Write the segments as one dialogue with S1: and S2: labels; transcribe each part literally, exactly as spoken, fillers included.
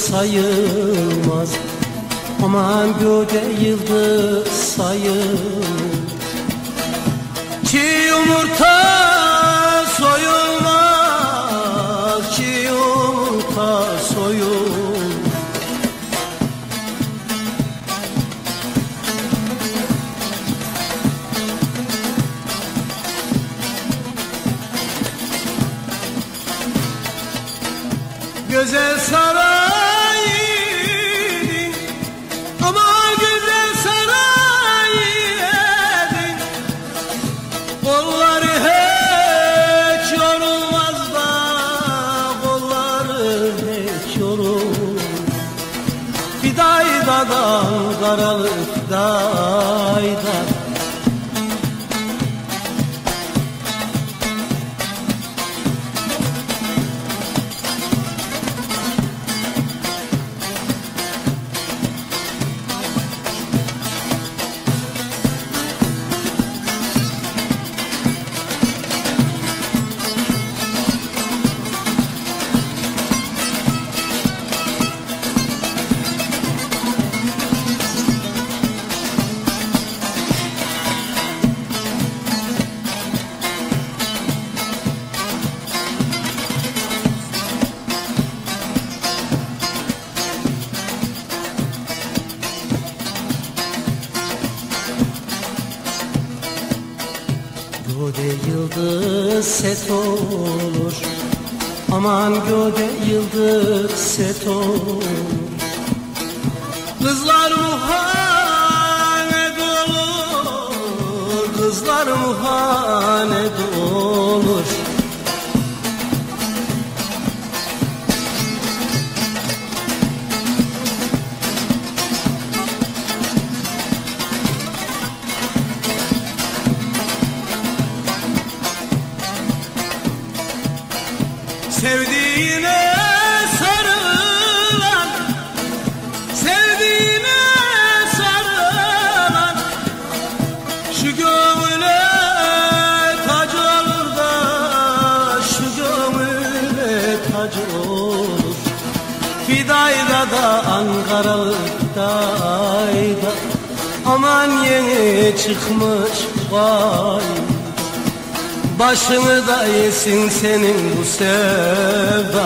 S1: sayılmaz. Aman göğde yıldız sayılmaz. Çiğ yumurta soyulmaz, çiğ yumurta soyulmaz. Güzel sarayın, ama güzel sarayın, kolları hiç yorulmaz da, kolları hiç yorulmaz. Fidaydadan karalı fidayda, göğde yıldız set olur, aman göğde yıldız set olur. Kızlar muhanet olur, kızlar muhanet olur. Sevdiğine sarılan, sevdiğine sarılan, şu gönüle tac olur da, şu gönüle tac olur. Fidayda da Ankaralı fidayda, aman yeni çıkmış vay. Başını da yesin senin bu sevda.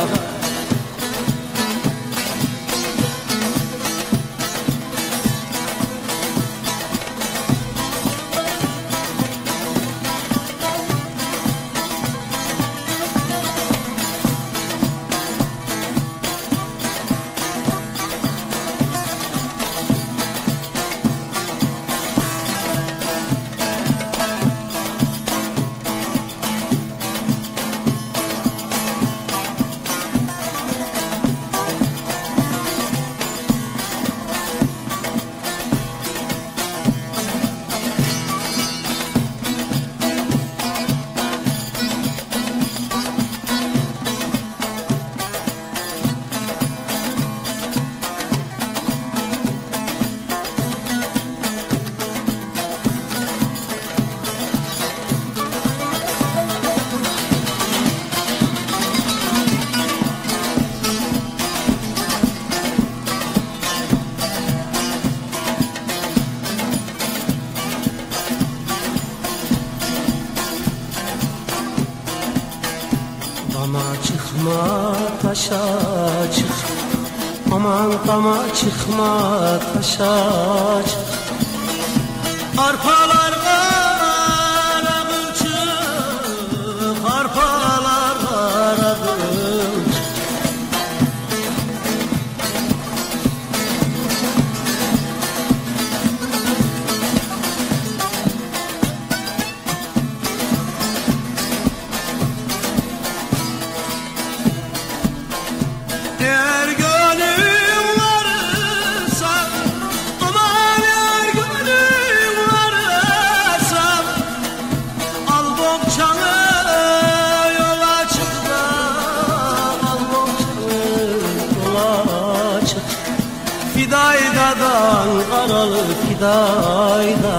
S1: Dama çıkma taşa çık, aman dama çıkma taşa çık. Arpalar kara kılçık, arpalar kara kılçık. Eğer gönlüm varsa, aman eğer gönlüm varsa, al bohçanı yola çık da, al bohçanı yola çık. Fidayda'dan karalı fidayda,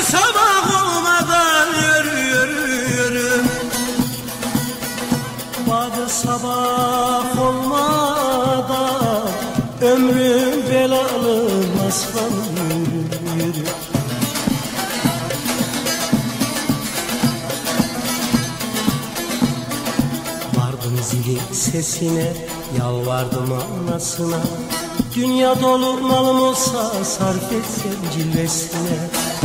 S1: sabah olmadan yürü yürü yürü. Vardır sabah olmadan ömrüm belalı aslanım yürü yürü. Vardım zili sesine, yalvardım anasına. Dünya dolu malım olsa sarf etsem cilvesine.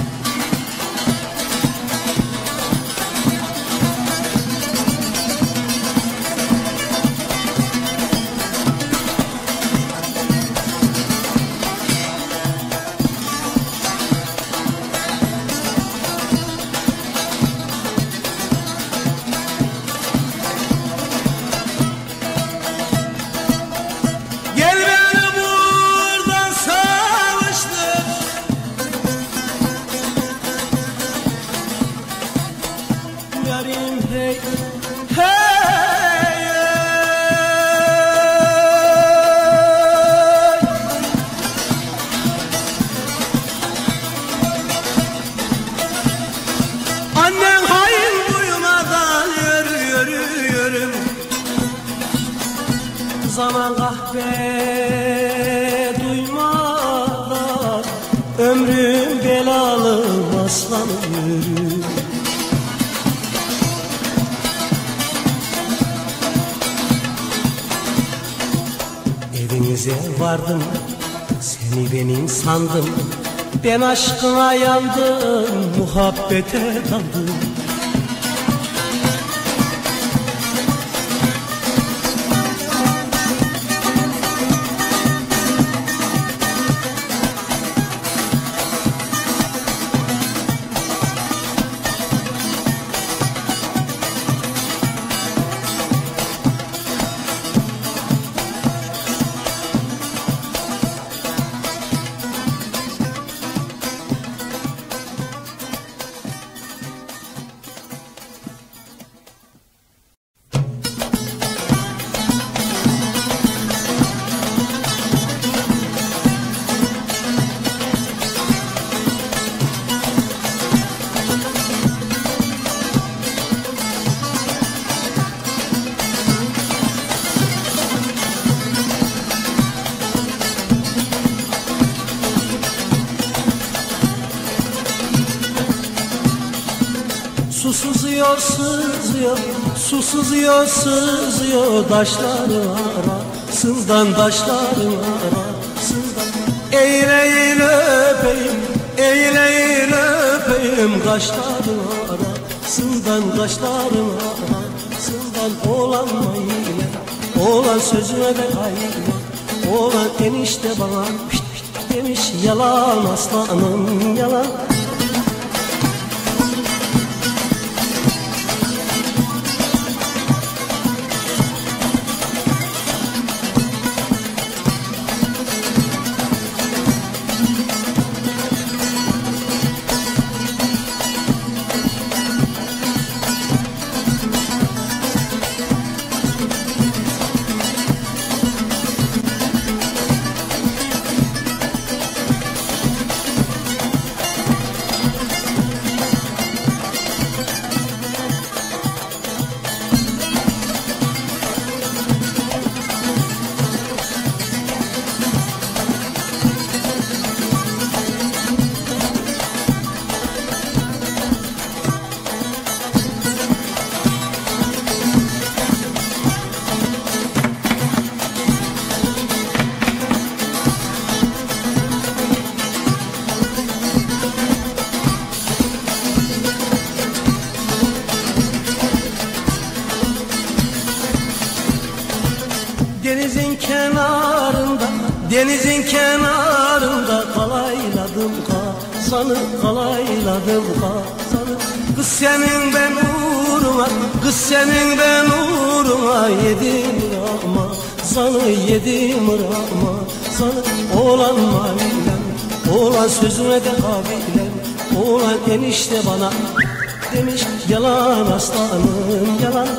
S1: Annen hain duymadan yürü yürü yürü. Zaman kahve duymadan ömrüm belalı aslanım yürü. Evinize vardım, seni benim sandım. Ben aşkına yandım, muhabbete daldım. Su sızıyor, sızıyor, su sızıyor, sızıyor taşların arasından, taşların arasından. Eğil eğil öpeyim, eğil eğil öpeyim kaşların arasından, kaşların arasından. Oğlan maile, oğlan sözüne de hayır, oğlan enişte bana pişt pişt demiş, yalan aslanım yalan. Denizin kenarında, denizin kenarında kalayladım kazanı, kalayladım kazanı. Kız senin ben uğruna, kız senin ben uğruna yedim Ramazanı, yedim Ramazanı. Oğlan mavilem, oğlan sözüne de kabilem, oğlan enişte bana demiş, yalan aslanım yalan.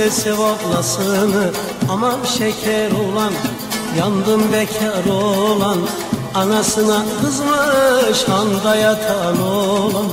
S1: de sevaplasını. Aman şeker olan, yandım bekar olan, anasına kızmış handa yatan olan.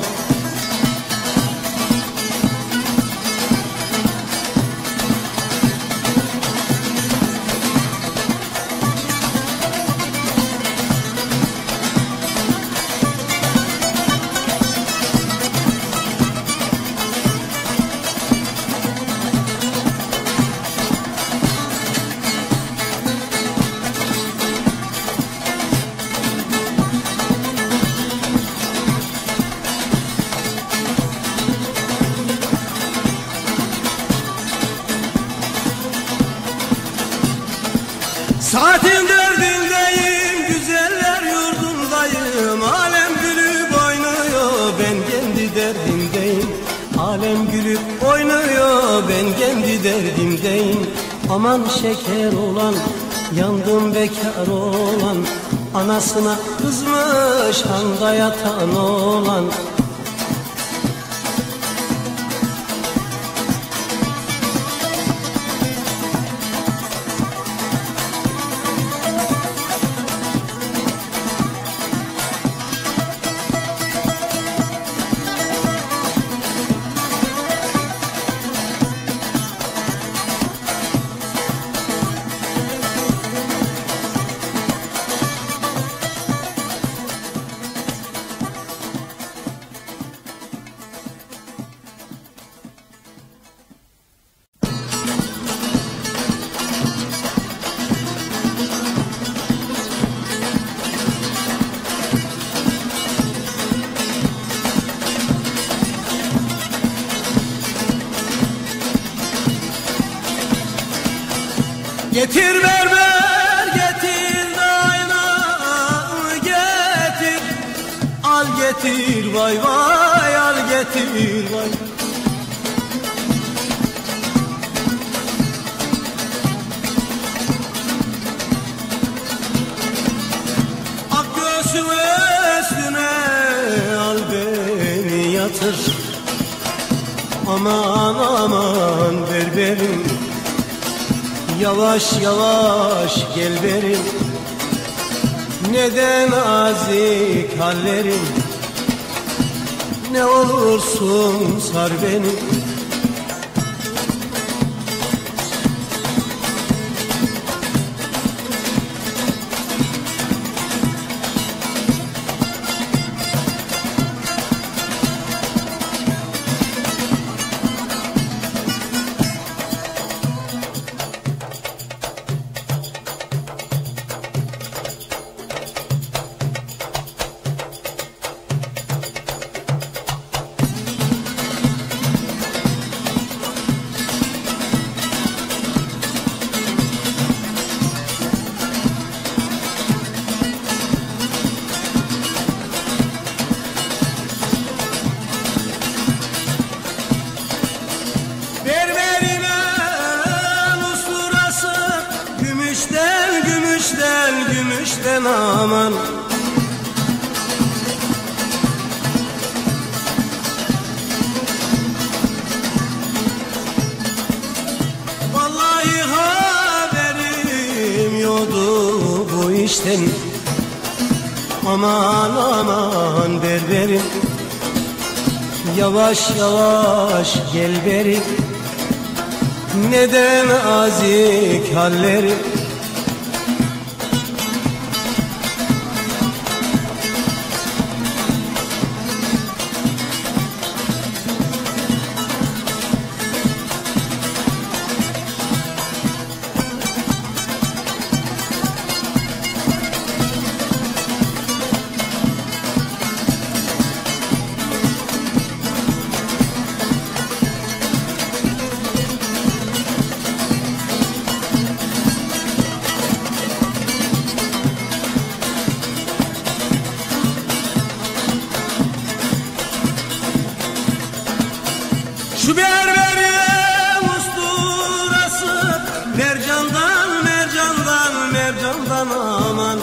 S2: Saatin derdindeyim, güzeller yurdundayım. Alem gülüp oynuyor, ben kendi derdimdeyim.
S1: Alem gülüp oynuyor, ben kendi derdimdeyim. Aman şeker olan, yandım bekar olan, anasına kızmış handa yatan olan.
S2: Getir berber, getir dayanamı getir. Al getir vay vay, al getir vay. Ak göğsün üstüne al beni yatır. Aman aman berberim, yavaş yavaş gel berim. Neden nazik hallerim, ne olursun sar beni. Gümüşten aman, vallahi haberim yoktu bu işten. Aman aman berberim, yavaş yavaş gel berim. Neden azik hallerim, şu berberin usturası, mercandan mercandan mercandan aman.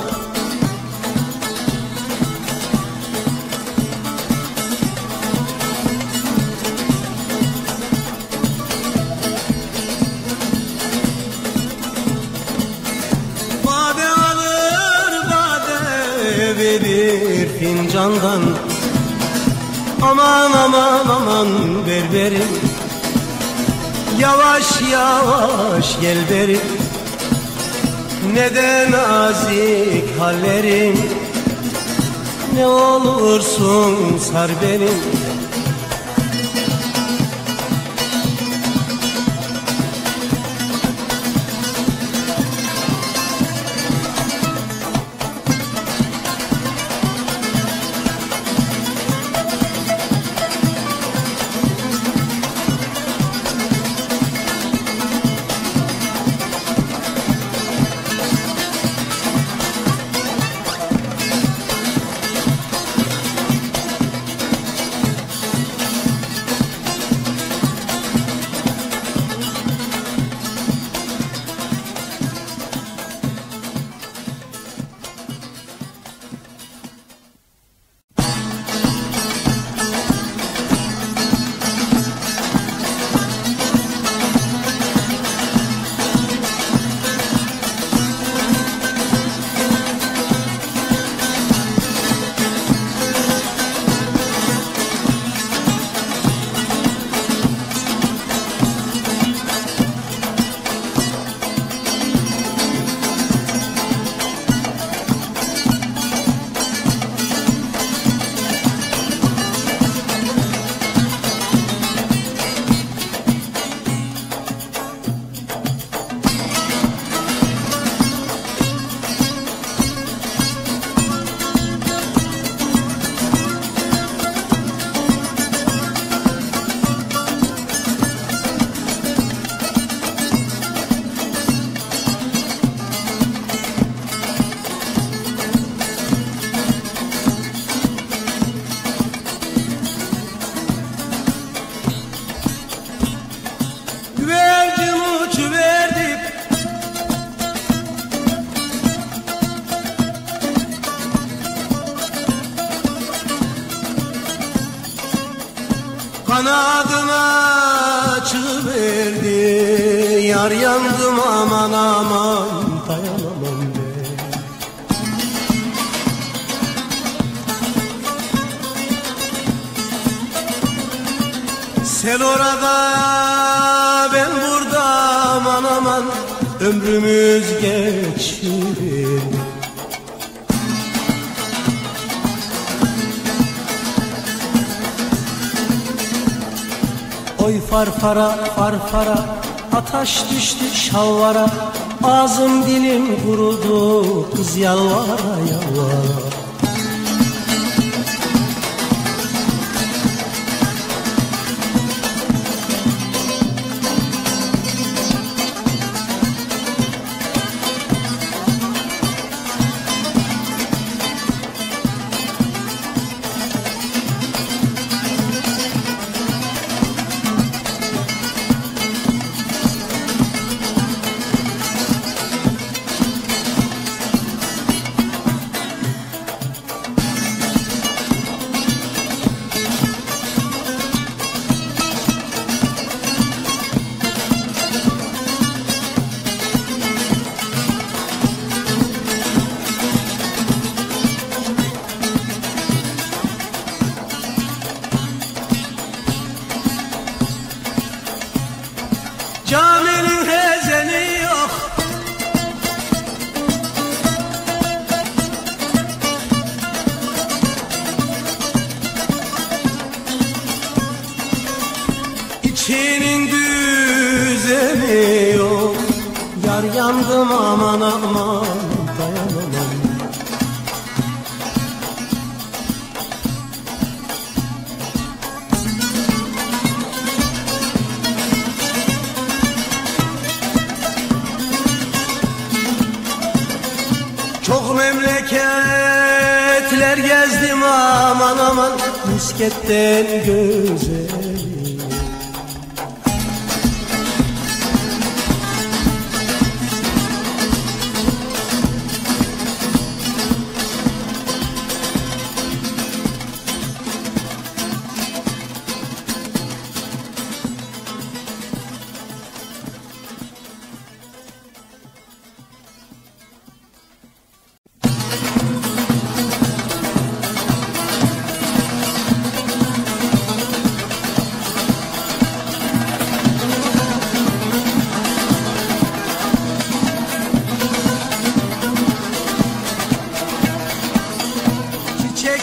S2: bir fincandan. Aman aman aman berberim, yavaş yavaş gel beri. Ne de nazik hallerin, ne olursun sar beni. Kanadına açıverdi, yar yandım aman aman, dayanamam be. Sen orada, ben burada, aman aman, ömrümüz geçiyor. Oy farfara farfara, ataş düştü şalvara, ağzım dilim kurudu, kız yalvara yalvara. Caminin hezeni yok, İçinin düzeni yok. Yar yandım aman aman, dayanamam. Çok memleketler gezdim aman aman, misketten güzel.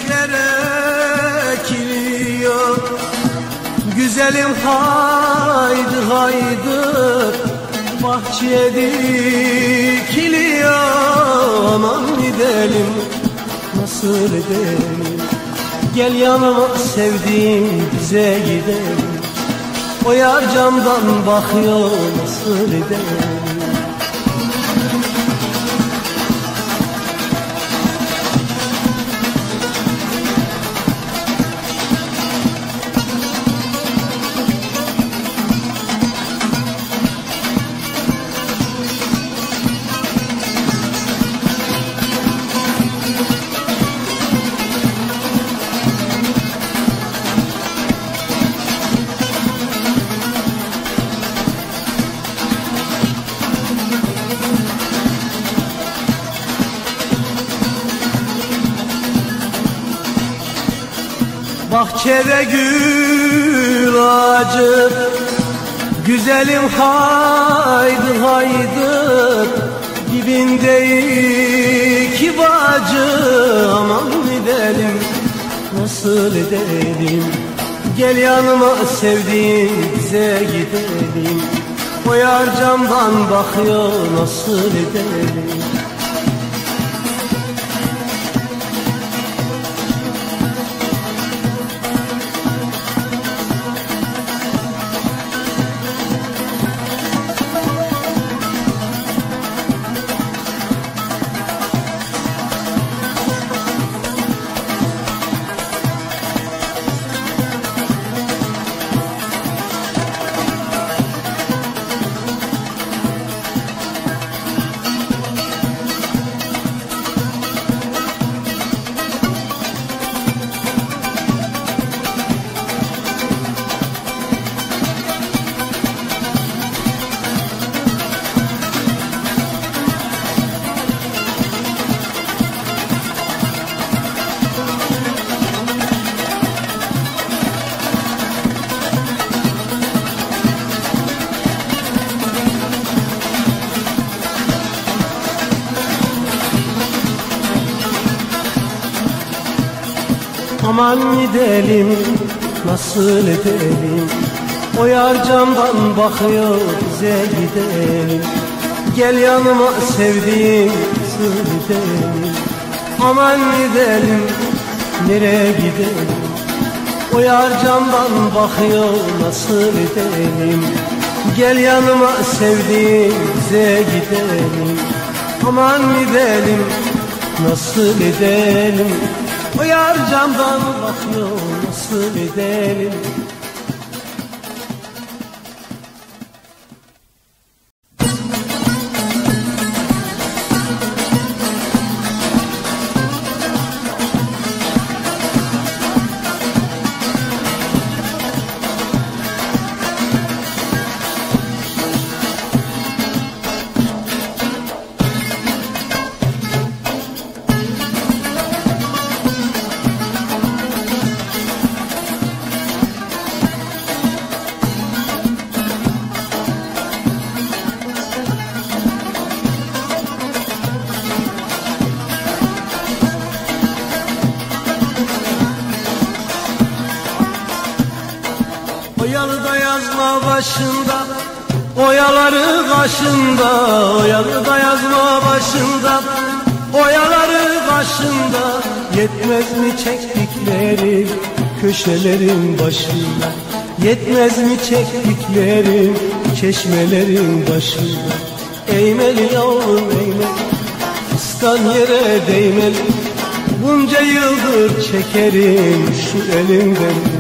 S1: çiçekler ekiliyor. Güzelim haydi haydi bahçeye dikiliyor. Aman gidelim, nasıl edelim? Gel yanıma sevdiğim, bize gidelim. O yar camdan bakıyor, nasıl edelim? Bahçede gül ağacı, güzelim haydi haydi dibinde iki bacı. Aman gidelim, nasıl edelim? Gel yanıma sevdiğim, bize gidelim. O yar camdan bakıyor, nasıl edelim? Aman gidelim, nasıl edelim? O yar camdan bakıyor, bize gidelim. Gel yanıma sevdiğim, nasıl edelim? Aman gidelim, nereye gidelim? O yar camdan bakıyor, nasıl edelim? Gel yanıma sevdiğim, bize gidelim. Aman gidelim, nasıl edelim? O yar camdan bakıyor, nasıl edelim? Oyalıda yazma başında, oyaları kaşında. Oyalıda yazma başında, oyaları kaşında. Yetmez mi çektiklerim köşelerin başında? Yetmez mi çektiklerim çeşmelerin başında? Eğmeli yavrum eğmeli, fıstan yere değmeli. Bunca yıldır çekerim şu elimden.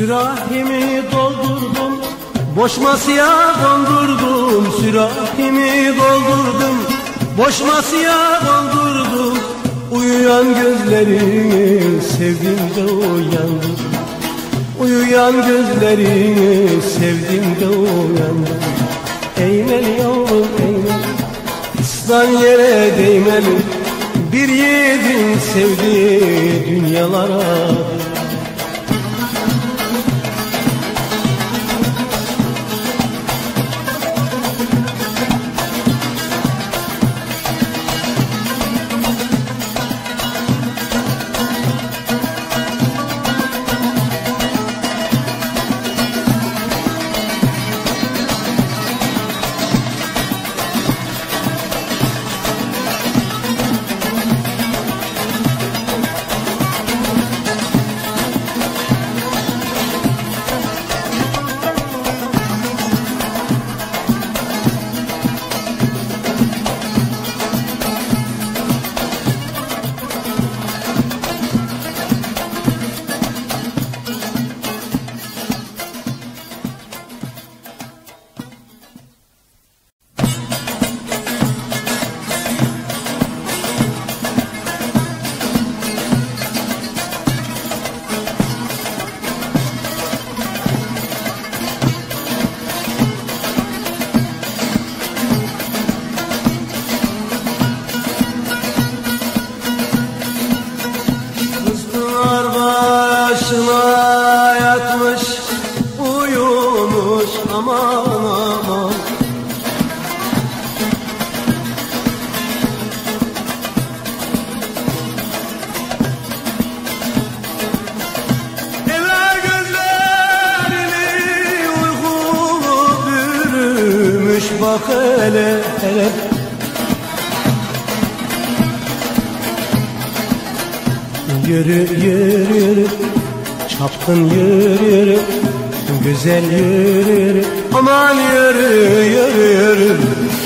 S2: Sürahimi doldurdum, boş masaya kondurdum. Sürahimi doldurdum, boş masaya kondurdum. Uyuyan gözlerini sevdiğimde uyandım. Uyuyan gözlerini sevdiğimde uyandım. Eğmeli yavrum eğmeli, ıslan yere değmeli. Bir yiğidin sevdiği dünyalara. Başına yatmış, uyumuş aman aman. Eve gözlerini uyku bürümüş, bak hele hele. Yürü yürü yürü, çapkın yürü yürü, güzel yürü yürü, aman yürü yürü yürü.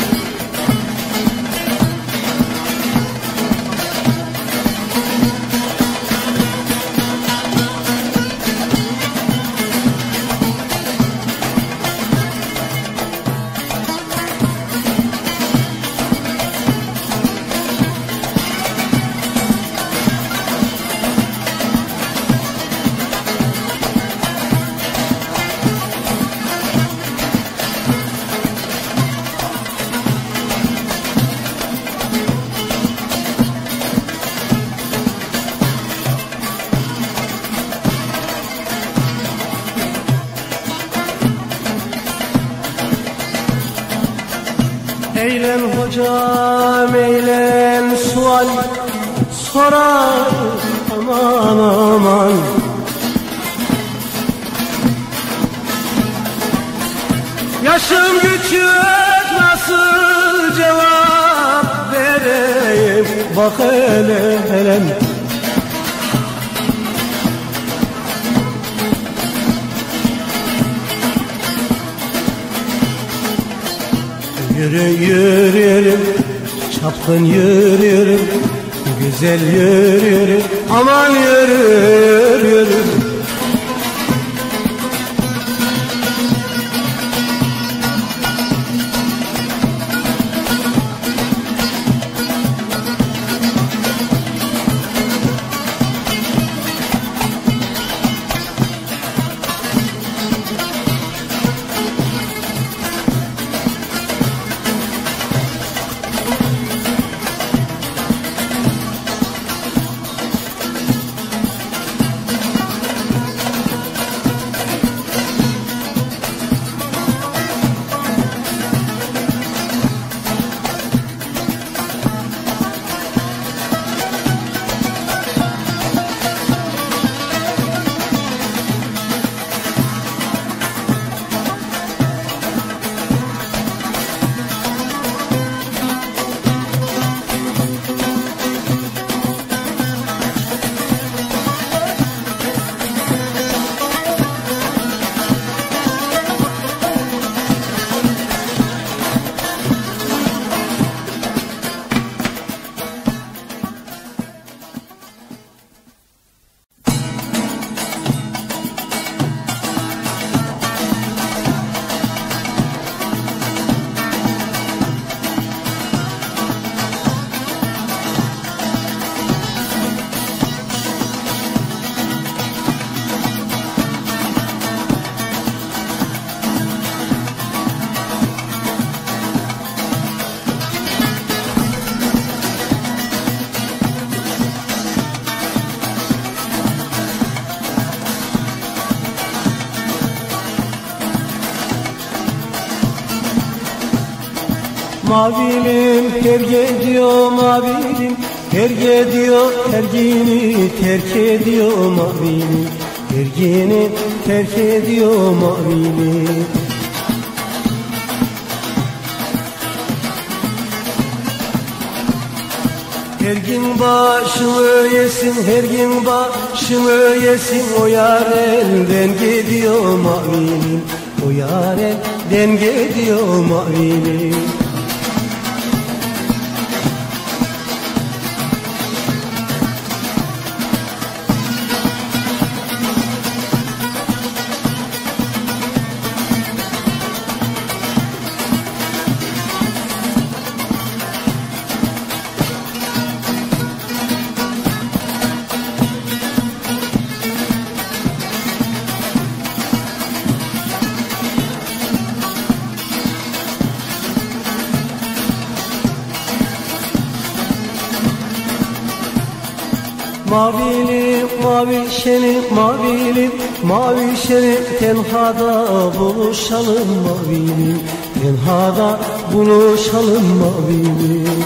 S2: Eğlen hocam eğlen, sual sorar aman aman. Yaşım küçük, nasıl cevap vereyim, bak hele hele. Yürü yürü yürü, çapkın yürü yürü, güzel yürü yürü, aman yürü yürü yürü. Mavilim her gidiyor mavilim, her gidiyor tergini terk ediyor mavilim, tergini terk ediyor mavilim. Her gün başımı yesin, her gün başımı yesin, o yar elden gidiyor mavilim, o yar elden gidiyor mavilim. Mavilim, mavi şenim, mavilim, mavi şenim, tenhada buluşalım mavilim, tenhada buluşalım mavilim.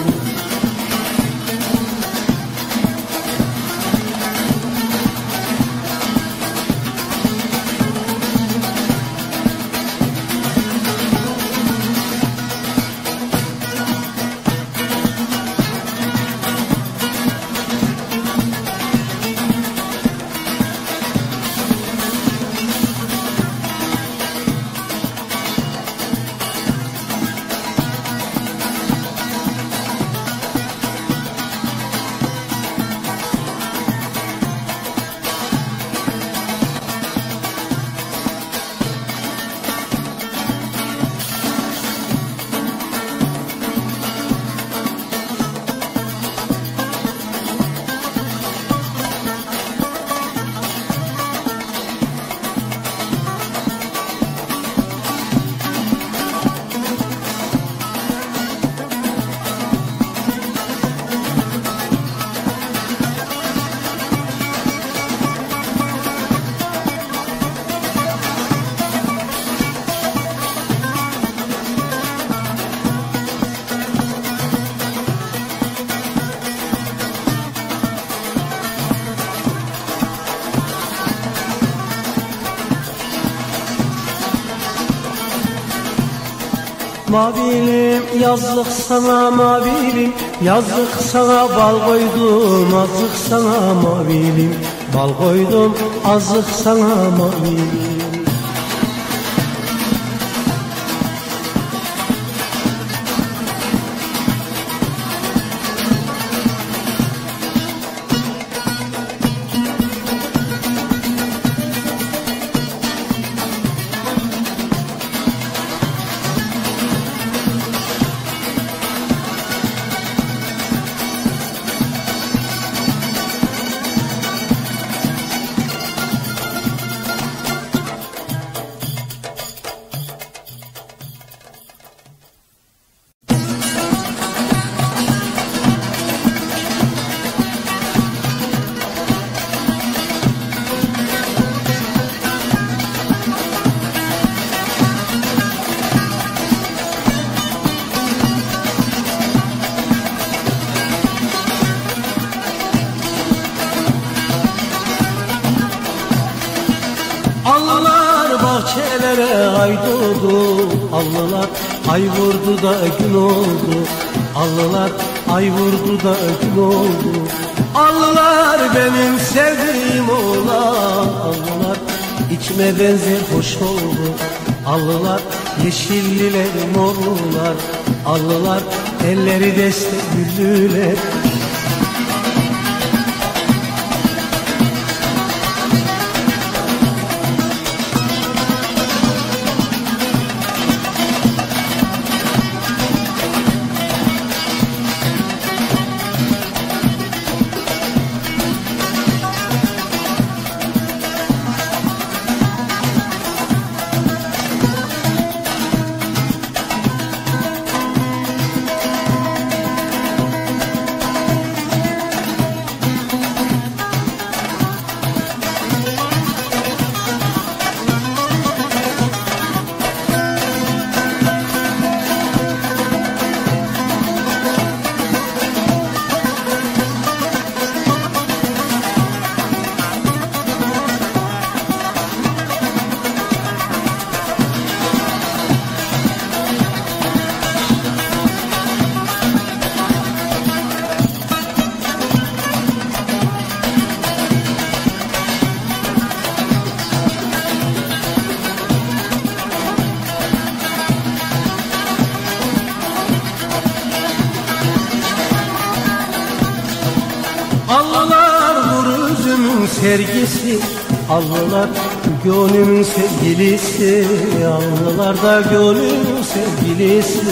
S2: Mavilim yazlık sana mavilim, yazlık sana bal koydum, azlık sana mavilim, bal koydum, azlık sana mavilim. Allılar bahçelere ay doğdu, allılar ay vurdu da gün oldu, allılar ay vurdu da gün oldu. Allılar benim sevdiğim oğlan, allılar içime benzer hoş oldu. Allılar yeşilliler morlular, allılar elleri deste güldüler. sergisi, allılar gönlümün sevgilisi, allılar da gönlümün sevgilisi.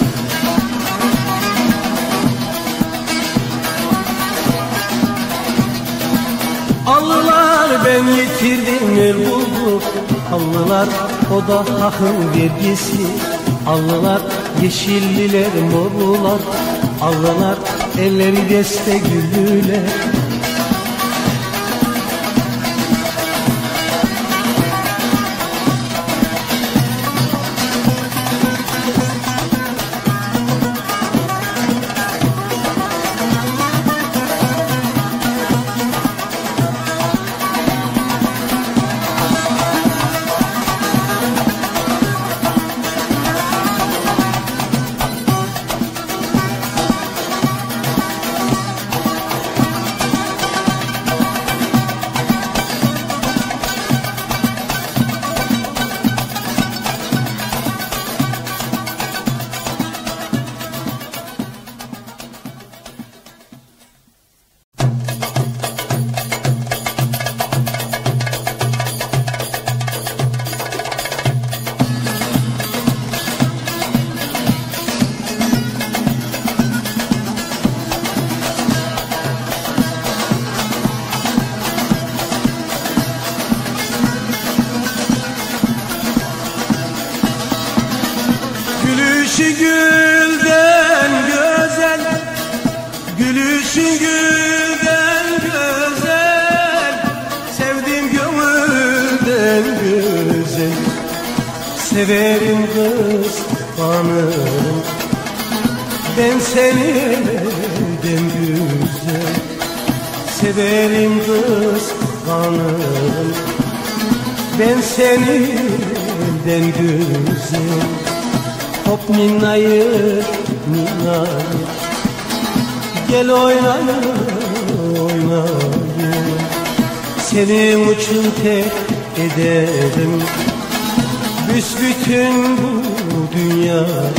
S2: Allılar ben yitirdim el buldu, allılar o da hakkın vergisi. Allılar yeşilliler morlular, allılar elleri deste güllüler. Gülüşü gülden güzel, gülüşü gülden güzel, sevdim gönülden güzel. Severim kız hanım, ben seni elden güzel. Severim kız hanım, ben seni elden güzel. Hop minnayır, minnayır, gel oynayır, oynayır. Senin için tek ederim büsbütün bu dünyayı.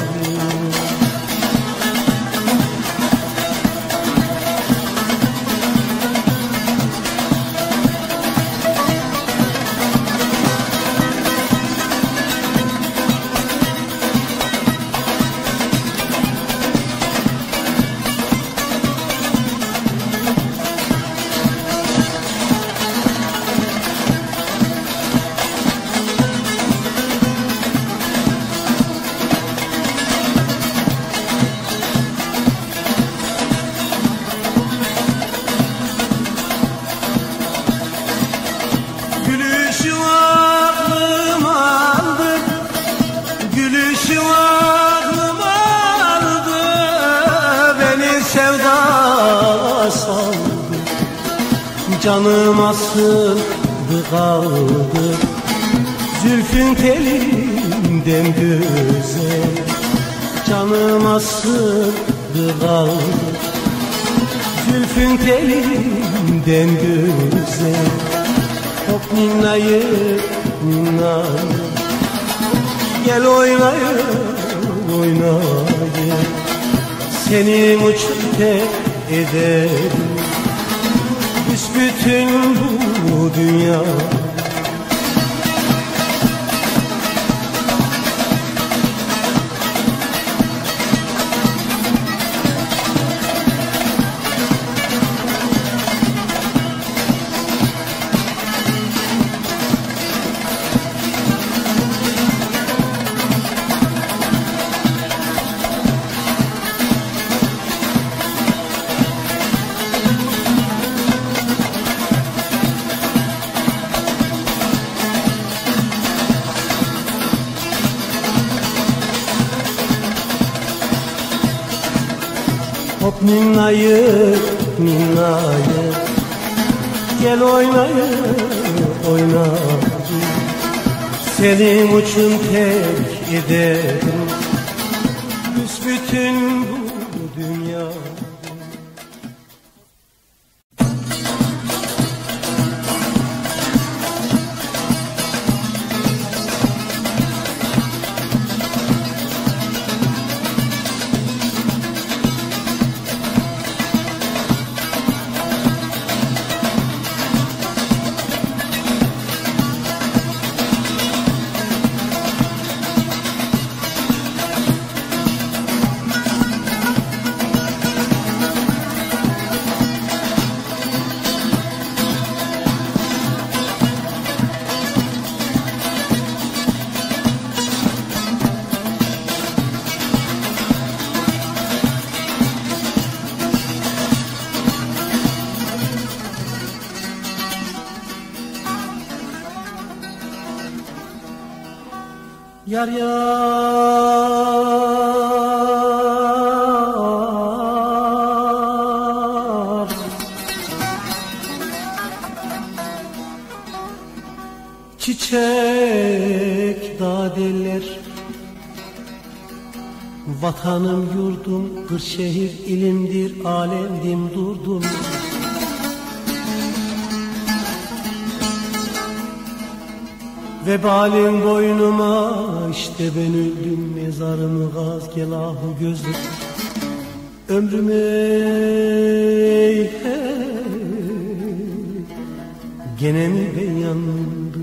S2: Canıma sığındı kaldı, zülfün telinden güzel. Canıma sığındı kaldı, zülfün telinden güzel. Hop minnayır, minnayır, gel oynayır, oynayır. Senin için tek ederim büsbütün bu dünya. Hop minnayır, minnayır, gel oynayır, oynayır. Senin için tek ederim büsbütün bu dünya. Yar yar Çiçek dadeler Vatanım yurdum Kırşehir ilimdir alemdim durdum Vebalin boynuma işte ben öldüm mezarımı gaz gel ahu gözüm Ömrüme hey, hey, gene mi ben yandım